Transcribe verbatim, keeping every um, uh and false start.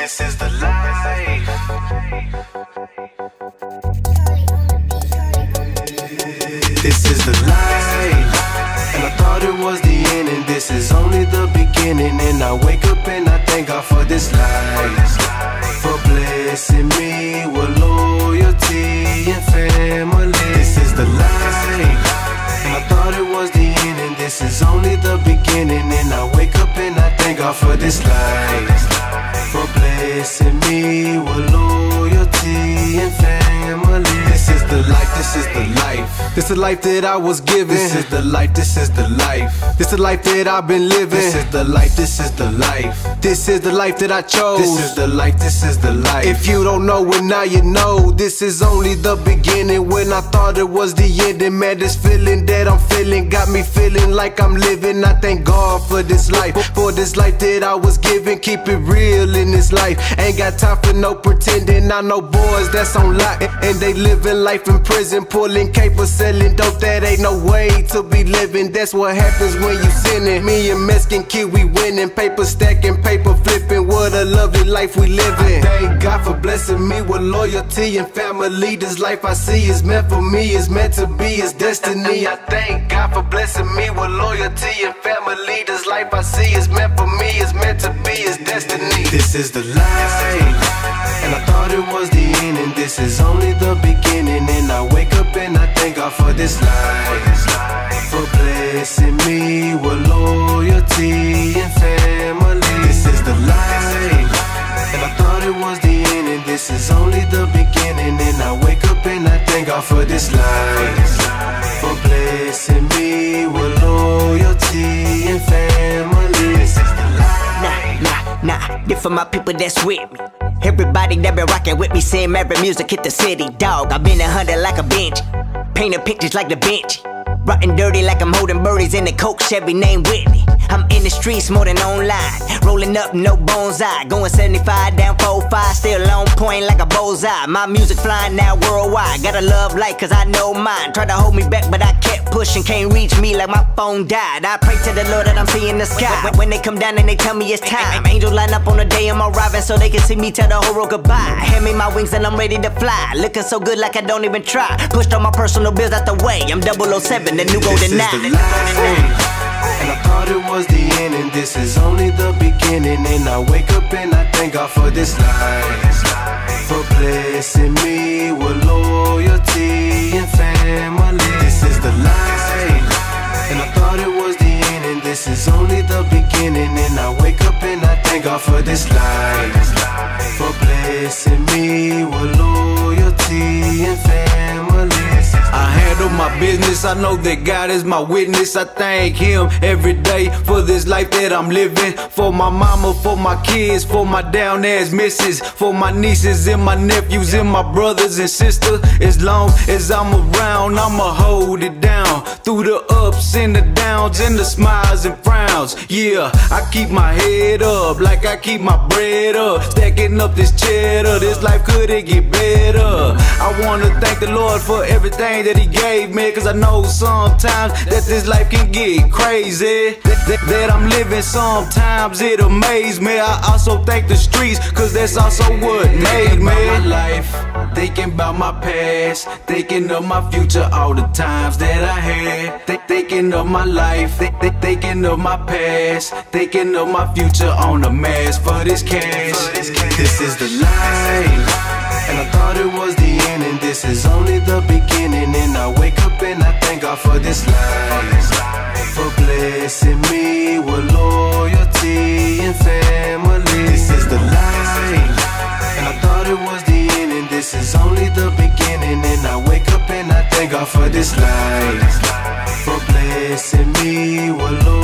This is the life. This is the life. And I thought it was the end, and this is only the beginning. And I wake up and I thank God for this life, for blessing me with loyalty and family. This is the life. And I thought it was the end, and this is only the beginning. And I wake up and I thank God for this life, for blessing me with loyalty and family. This is the life, this is the life. This is the life that I was given. This is the life, this is the life. This is the life that I've been living. This is the life, this is the life. This is the life that I chose. This is the life, this is the life. If you don't know it, now you know. This is only the beginning. When I thought it was the ending, man, this feeling that I'm feeling got me feeling like I'm living. I thank God for this life, for this life that I was given. Keep it real in this life. Ain't got time for no pretending. I know boys that's on lock, and they living life in prison, pulling capers, selling dope. That ain't no way to be living. That's what happens when you sinning. Me and Meskin Ke, we winning. Paper stacking, paper flipping. What a lovely life we living. Thank God for blessing me with loyalty and family. This life I see is meant for me. It's meant to be, it's destiny. I thank God for blessing me with loyalty and family. This life I see is meant for me. It's meant to be, it's destiny. This is the life. And I thought it was the end, and this is only the beginning. And I wake up and I thank God for this life, for blessing me with loyalty and family. This is the life. And I thought it was the end, and this is only the beginning. And I wake up and I thank God for this life, for blessing me with loyalty and family. This is the life. Nah, nah, nah, this for my people that's with me. Everybody that been rockin' with me, saying Maverick music hit the city, dog. I been a hundred like a bench, painting pictures like Da Vinci, rotting dirty like I'm holding birdies in the Coke Chevy named Whitney. I'm in the streets more than online, rolling up no bones eye, going seventy-five down four five, still on point like a bullseye. My music flying now worldwide, gotta love life cause I know mine. Try to hold me back but I kept pushing, can't reach me like my phone died. I pray to the Lord that I'm seeing the sky when, when they come down and they tell me it's time. Angels line up on the day I'm arriving so they can see me tell the whole world goodbye. Hand me my wings and I'm ready to fly, looking so good like I don't even try. Pushed all my personal bills out the way, I'm double oh seven, the new golden nine. And I thought it was the end, and this is only the beginning. And I wake up and I thank God for this life, for blessing me with loyalty and family. This is the life. And I thought it was the end, and this is only the beginning. And I wake up and I thank God for this life, for blessing me with loyalty and family. I handle my business, I know that God is my witness. I thank Him every day for this life that I'm living. For my mama, for my kids, for my down ass missus, for my nieces and my nephews and my brothers and sisters. As long as I'm around, I'ma hold it down, through the ups and the downs and the smiles and frowns. Yeah, I keep my head up like I keep my bread up, stacking up this cheddar. This life couldn't get better. I wanna thank the Lord for everything that He gave me, cause I know sometimes that this life can get crazy, that, that, that I'm living sometimes it amazes me. I also thank the streets, cause that's also what made me. My life, thinking about my past, thinking of my future, all the times that I had. Th thinking of my life, th th thinking of my past, thinking of my future on the mask for this cash. This is the life. And I thought it was the end, and this is only the beginning. And I wake up and I thank God for this life, for blessing me with loyalty and family. This is the life. And I thought it was the end, and this is only the beginning. And I wake up and I thank God for this life, for blessing me with loyalty.